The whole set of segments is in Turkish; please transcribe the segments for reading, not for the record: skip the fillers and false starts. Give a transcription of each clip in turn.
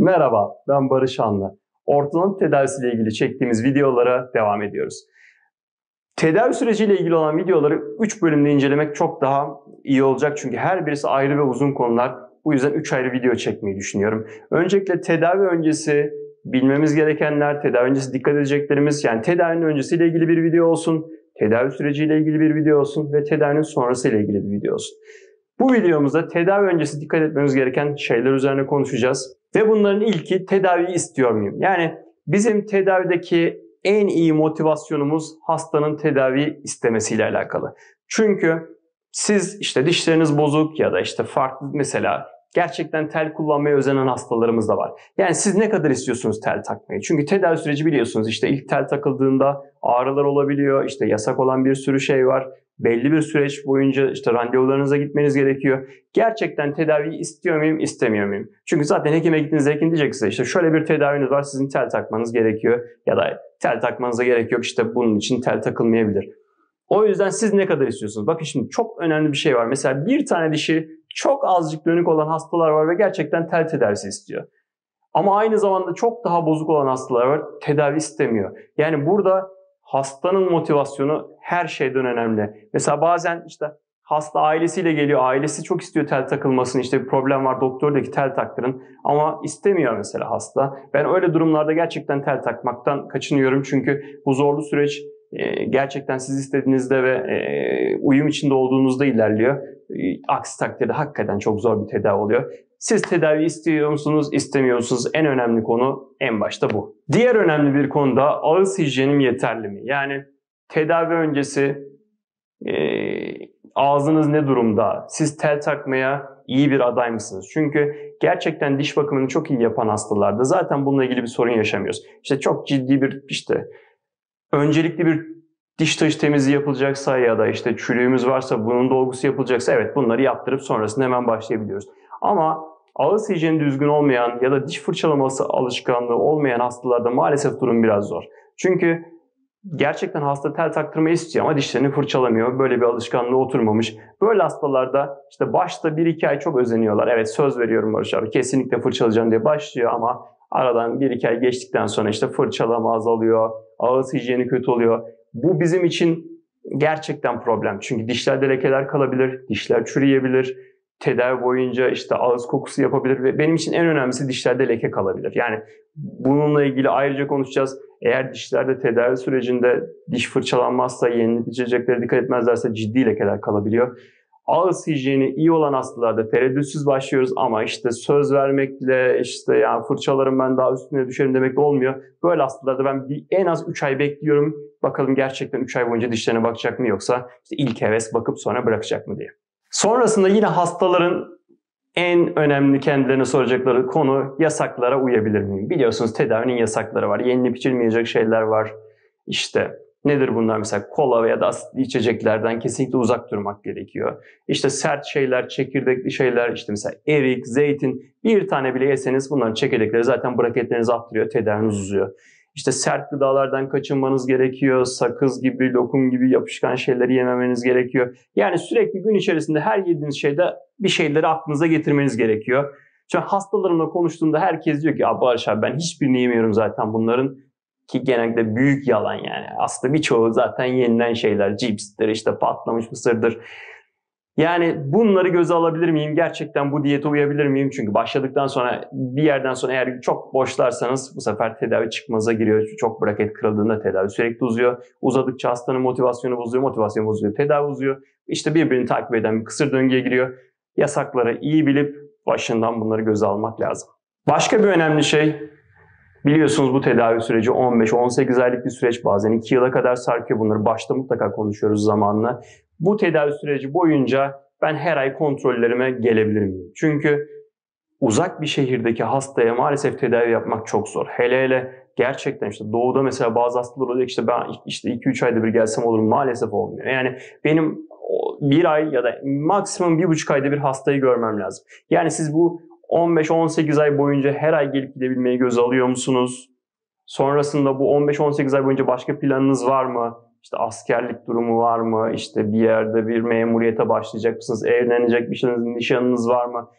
Merhaba, ben Barış Anlı. Ortodont tedavisiyle ilgili çektiğimiz videolara devam ediyoruz. Tedavi süreciyle ilgili olan videoları 3 bölümde incelemek çok daha iyi olacak. Çünkü her birisi ayrı ve uzun konular. Bu yüzden 3 ayrı video çekmeyi düşünüyorum. Öncelikle tedavi öncesi bilmemiz gerekenler, tedavi öncesi dikkat edeceklerimiz, yani tedavinin öncesiyle ilgili bir video olsun, tedavi süreciyle ilgili bir video olsun ve tedavinin sonrasıyla ilgili bir video olsun. Bu videomuzda tedavi öncesi dikkat etmemiz gereken şeyler üzerine konuşacağız. Ve bunların ilki tedaviyi istiyor muyum? Yani bizim tedavideki en iyi motivasyonumuz hastanın tedavi istemesiyle alakalı. Çünkü siz işte dişleriniz bozuk ya da işte farklı mesela gerçekten tel kullanmaya özenen hastalarımız da var. Yani siz ne kadar istiyorsunuz tel takmayı? Çünkü tedavi süreci biliyorsunuz işte ilk tel takıldığında ağrılar olabiliyor, işte yasak olan bir sürü şey var. Belli bir süreç boyunca işte randevularınıza gitmeniz gerekiyor. Gerçekten tedaviyi istiyor muyum, istemiyor muyum? Çünkü zaten hekime gittiğinizde hekim diyecek size işte şöyle bir tedaviniz var, sizin tel takmanız gerekiyor. Ya da tel takmanıza gerek yok, işte bunun için tel takılmayabilir. O yüzden siz ne kadar istiyorsunuz? Bakın şimdi çok önemli bir şey var. Mesela bir tane dişi çok azıcık dönük olan hastalar var ve gerçekten tel tedavisi istiyor. Ama aynı zamanda çok daha bozuk olan hastalar var, tedavi istemiyor. Yani burada hastanın motivasyonu her şeyden önemli. Mesela bazen işte hasta ailesiyle geliyor, ailesi çok istiyor tel takılmasını, işte bir problem var, doktor diyor ki tel taktırın ama istemiyor mesela hasta. Ben öyle durumlarda gerçekten tel takmaktan kaçınıyorum çünkü bu zorlu süreç gerçekten siz istediğinizde ve uyum içinde olduğunuzda ilerliyor. Aksi takdirde hakikaten çok zor bir tedavi oluyor. Siz tedavi istiyor musunuz, istemiyor musunuz? En önemli konu en başta bu. Diğer önemli bir konu da ağız hijyenim yeterli mi? Yani tedavi öncesi ağzınız ne durumda? Siz tel takmaya iyi bir aday mısınız? Çünkü gerçekten diş bakımını çok iyi yapan hastalarda zaten bununla ilgili bir sorun yaşamıyoruz. İşte çok ciddi bir öncelikli bir diş taşı temizliği yapılacaksa ya da işte çürüğümüz varsa bunun dolgusu yapılacaksa evet bunları yaptırıp sonrasında hemen başlayabiliyoruz. Ama ağız hijyeni düzgün olmayan ya da diş fırçalaması alışkanlığı olmayan hastalarda maalesef durum biraz zor. Çünkü gerçekten hasta tel taktırmayı istiyor ama dişlerini fırçalamıyor. Böyle bir alışkanlığı oturmamış. Böyle hastalarda işte başta 1-2 ay çok özeniyorlar. Evet söz veriyorum Barış abi kesinlikle fırçalayacağım diye başlıyor ama aradan 1-2 ay geçtikten sonra işte fırçalama azalıyor. Ağız hijyeni kötü oluyor. Bu bizim için gerçekten problem. Çünkü dişlerde lekeler kalabilir, dişler çürüyebilir. Tedavi boyunca işte ağız kokusu yapabilir ve benim için en önemlisi dişlerde leke kalabilir. Yani bununla ilgili ayrıca konuşacağız. Eğer dişlerde tedavi sürecinde diş fırçalanmazsa, yenileceklere dikkat etmezlerse ciddi lekeler kalabiliyor. Ağız hijyeni iyi olan hastalarda tereddütsüz başlıyoruz ama işte söz vermekle işte yani fırçalarım ben daha üstüne düşerim demekle olmuyor. Böyle hastalarda ben en az 3 ay bekliyorum. Bakalım gerçekten 3 ay boyunca dişlerine bakacak mı yoksa işte ilk heves bakıp sonra bırakacak mı diye. Sonrasında yine hastaların en önemli kendilerine soracakları konu yasaklara uyabilir miyim? Biliyorsunuz tedavinin yasakları var. Yenilip içilmeyecek şeyler var. İşte nedir bunlar? Mesela kola veya da asitli içeceklerden kesinlikle uzak durmak gerekiyor. İşte sert şeyler, çekirdekli şeyler, işte mesela erik, zeytin bir tane bile yeseniz bunların çekirdekleri zaten braketlerinizi arttırıyor, tedaviniz uzuyor. İşte sert gıdalardan kaçınmanız gerekiyor. Sakız gibi, lokum gibi yapışkan şeyleri yememeniz gerekiyor. Yani sürekli gün içerisinde her yediğiniz şeyde bir şeyleri aklınıza getirmeniz gerekiyor. Çünkü hastalarımla konuştuğumda herkes diyor ki Barış abi ben hiçbirini yemiyorum zaten bunların. Ki genelde büyük yalan yani. Aslında birçoğu zaten yenilen şeyler. Cipstir, işte patlamış mısırdır. Yani bunları göze alabilir miyim? Gerçekten bu diyete uyabilir miyim? Çünkü başladıktan sonra bir yerden sonra eğer çok boşlarsanız bu sefer tedavi çıkmaza giriyor. Çok braket kırıldığında tedavi sürekli uzuyor. Uzadıkça hastanın motivasyonu bozuyor, motivasyon bozuyor, tedavi uzuyor. İşte birbirini takip eden bir kısır döngüye giriyor. Yasakları iyi bilip başından bunları göze almak lazım. Başka bir önemli şey, biliyorsunuz bu tedavi süreci 15-18 aylık bir süreç, bazen 2 yıla kadar sarkıyor. Bunları başta mutlaka konuşuyoruz zamanla. Bu tedavi süreci boyunca ben her ay kontrollerime gelebilir miyim? Çünkü uzak bir şehirdeki hastaya maalesef tedavi yapmak çok zor. Hele hele gerçekten işte doğuda mesela bazı hastalar oluyor işte ben işte 2-3 ayda bir gelsem olur mu? Maalesef olmuyor. Yani benim 1 ay ya da maksimum 1,5 ayda bir hastayı görmem lazım. Yani siz bu 15-18 ay boyunca her ay gelip gidebilmeyi göze alıyor musunuz? Sonrasında bu 15-18 ay boyunca başka planınız var mı? İşte askerlik durumu var mı? İşte bir yerde bir memuriyete başlayacak mısınız? Evlenecek misiniz? Nişanınız var mı?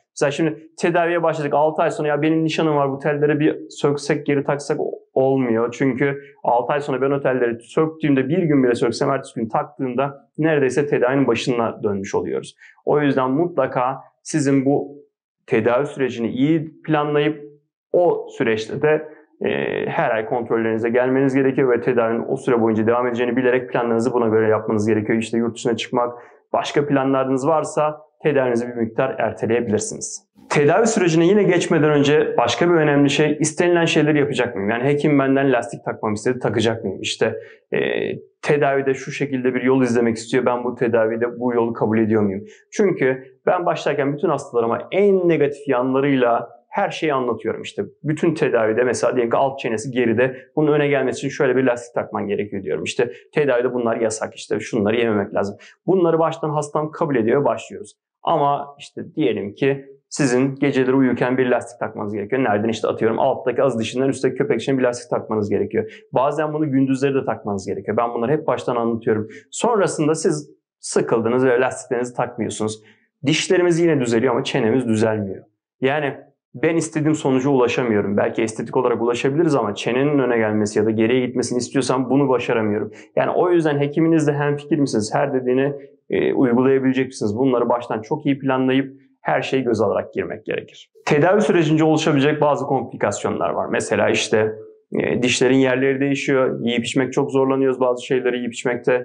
Mesela şimdi tedaviye başladık 6 ay sonra ya benim nişanım var bu telleri bir söksek geri taksak olmuyor. Çünkü 6 ay sonra ben o telleri söktüğümde bir gün bile söksem ertesi gün taktığımda neredeyse tedavinin başına dönmüş oluyoruz. O yüzden mutlaka sizin bu tedavi sürecini iyi planlayıp o süreçte de her ay kontrollerinize gelmeniz gerekiyor ve tedavinin o süre boyunca devam edeceğini bilerek planlarınızı buna göre yapmanız gerekiyor. İşte yurt dışına çıkmak, başka planlarınız varsa tedavinizi bir miktar erteleyebilirsiniz. Tedavi sürecine yine geçmeden önce başka bir önemli şey, istenilen şeyleri yapacak mıyım? Yani hekim benden lastik takmamı istedi, takacak mıyım? İşte tedavide şu şekilde bir yol izlemek istiyor, ben bu tedavide bu yolu kabul ediyor muyum? Çünkü ben başlarken bütün hastalarıma en negatif yanlarıyla her şeyi anlatıyorum. İşte bütün tedavide mesela diyelim ki alt çenesi geride, bunun öne gelmesi için şöyle bir lastik takman gerekiyor diyorum. İşte tedavide bunlar yasak, işte şunları yememek lazım. Bunları baştan hastam kabul ediyor, başlıyoruz. Ama işte diyelim ki sizin geceleri uyurken bir lastik takmanız gerekiyor. Nereden? İşte atıyorum alttaki az dişinden üstteki köpek için bir lastik takmanız gerekiyor. Bazen bunu gündüzleri de takmanız gerekiyor. Ben bunları hep baştan anlatıyorum. Sonrasında siz sıkıldınız ve lastiklerinizi takmıyorsunuz. Dişlerimiz yine düzeliyor ama çenemiz düzelmiyor. Yani ben istediğim sonuca ulaşamıyorum. Belki estetik olarak ulaşabiliriz ama çenenin öne gelmesi ya da geriye gitmesini istiyorsam bunu başaramıyorum. Yani o yüzden hekiminizle hemfikir misiniz? Her dediğini uygulayabilecek misiniz? Bunları baştan çok iyi planlayıp her şeyi göz alarak girmek gerekir. Tedavi sürecince oluşabilecek bazı komplikasyonlar var. Mesela işte dişlerin yerleri değişiyor. Yiyip içmek çok zorlanıyoruz. Bazı şeyleri yiyip içmekte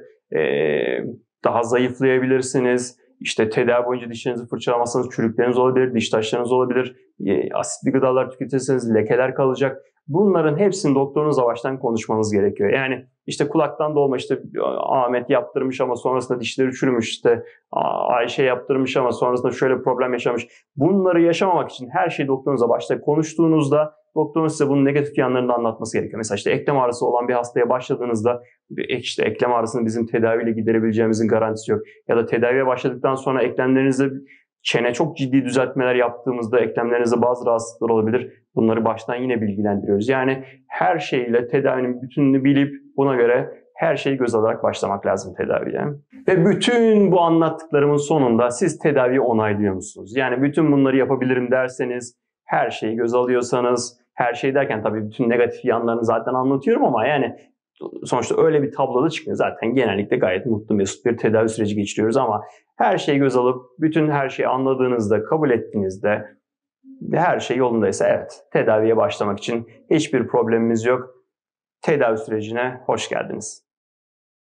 daha zayıflayabilirsiniz. İşte tedavi boyunca dişlerinizi fırçalamazsanız çürükleriniz olabilir, diş taşlarınız olabilir. Asitli gıdalar tüketirseniz lekeler kalacak. Bunların hepsini doktorunuzla baştan konuşmanız gerekiyor. Yani işte kulaktan dolma, işte Ahmet yaptırmış ama sonrasında dişleri çürümüş, işte Ayşe yaptırmış ama sonrasında şöyle problem yaşamış. Bunları yaşamamak için her şeyi doktorunuzla başta konuştuğunuzda doktorun size bunun negatif yanlarını da anlatması gerekiyor. Mesela işte eklem ağrısı olan bir hastaya başladığınızda işte eklem ağrısını bizim tedaviyle giderebileceğimizin garantisi yok. Ya da tedaviye başladıktan sonra eklemlerinizde çene çok ciddi düzeltmeler yaptığımızda eklemlerinizde bazı rahatsızlıklar olabilir. Bunları baştan yine bilgilendiriyoruz. Yani her şeyle tedavinin bütününü bilip buna göre her şeyi göz alarak başlamak lazım tedaviye. Ve bütün bu anlattıklarımın sonunda siz tedaviyi onaylıyor musunuz? Yani bütün bunları yapabilirim derseniz, her şeyi göz alıyorsanız, her şey derken tabii bütün negatif yanlarını zaten anlatıyorum ama yani sonuçta öyle bir tabloda çıkmıyor. Zaten genellikle gayet mutlu mesut bir tedavi süreci geçiriyoruz ama her şeyi göz alıp bütün her şeyi anladığınızda, kabul ettiğinizde her şey yolundaysa evet, tedaviye başlamak için hiçbir problemimiz yok. Tedavi sürecine hoş geldiniz.